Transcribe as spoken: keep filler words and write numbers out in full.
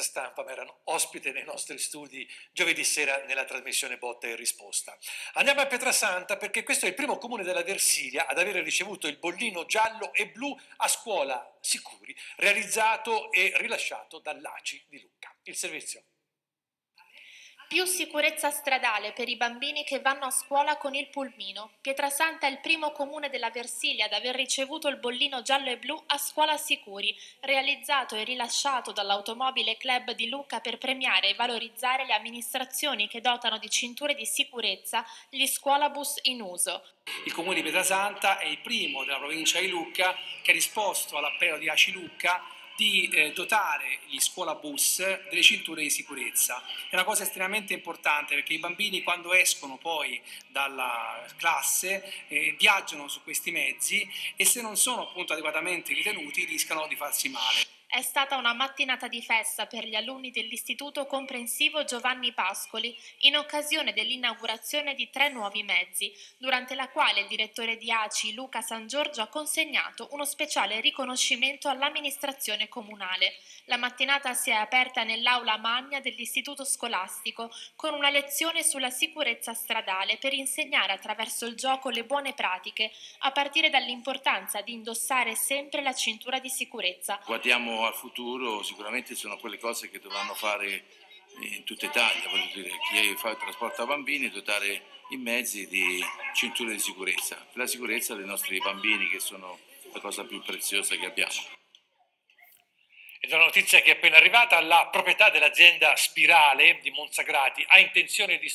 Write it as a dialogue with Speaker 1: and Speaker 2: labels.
Speaker 1: stampa, ma erano ospite nei nostri studi giovedì sera nella trasmissione Botta e Risposta. Andiamo a Pietrasanta perché questo è il primo comune della Versilia ad avere ricevuto il bollino giallo e blu a scuola sicuri, realizzato e rilasciato dall'A C I di Lucca. Il servizio.
Speaker 2: Più sicurezza stradale per i bambini che vanno a scuola con il pulmino. Pietrasanta è il primo comune della Versilia ad aver ricevuto il bollino giallo e blu a scuola sicuri, realizzato e rilasciato dall'Automobile Club di Lucca per premiare e valorizzare le amministrazioni che dotano di cinture di sicurezza gli scuolabus in uso.
Speaker 3: Il comune di Pietrasanta è il primo della provincia di Lucca che ha risposto all'appello di A C I Lucca di eh, dotare gli scuolabus delle cinture di sicurezza. È una cosa estremamente importante perché i bambini quando escono poi dalla classe eh, viaggiano su questi mezzi e se non sono appunto adeguatamente ritenuti rischiano di farsi male.
Speaker 2: È stata una mattinata di festa per gli alunni dell'Istituto Comprensivo Giovanni Pascoli in occasione dell'inaugurazione di tre nuovi mezzi, durante la quale il direttore di A C I Luca San Giorgio ha consegnato uno speciale riconoscimento all'amministrazione comunale. La mattinata si è aperta nell'aula magna dell'Istituto Scolastico con una lezione sulla sicurezza stradale per insegnare attraverso il gioco le buone pratiche, a partire dall'importanza di indossare sempre la cintura di sicurezza.
Speaker 4: Guardiamo al futuro, sicuramente sono quelle cose che dovranno fare in tutta Italia, voglio dire, chi fa il trasporto a bambini, dotare i mezzi di cinture di sicurezza, per la sicurezza dei nostri bambini che sono la cosa più preziosa che abbiamo.
Speaker 1: Ed è una notizia che è appena arrivata: la proprietà dell'azienda Spirale di Monsagrati ha intenzione di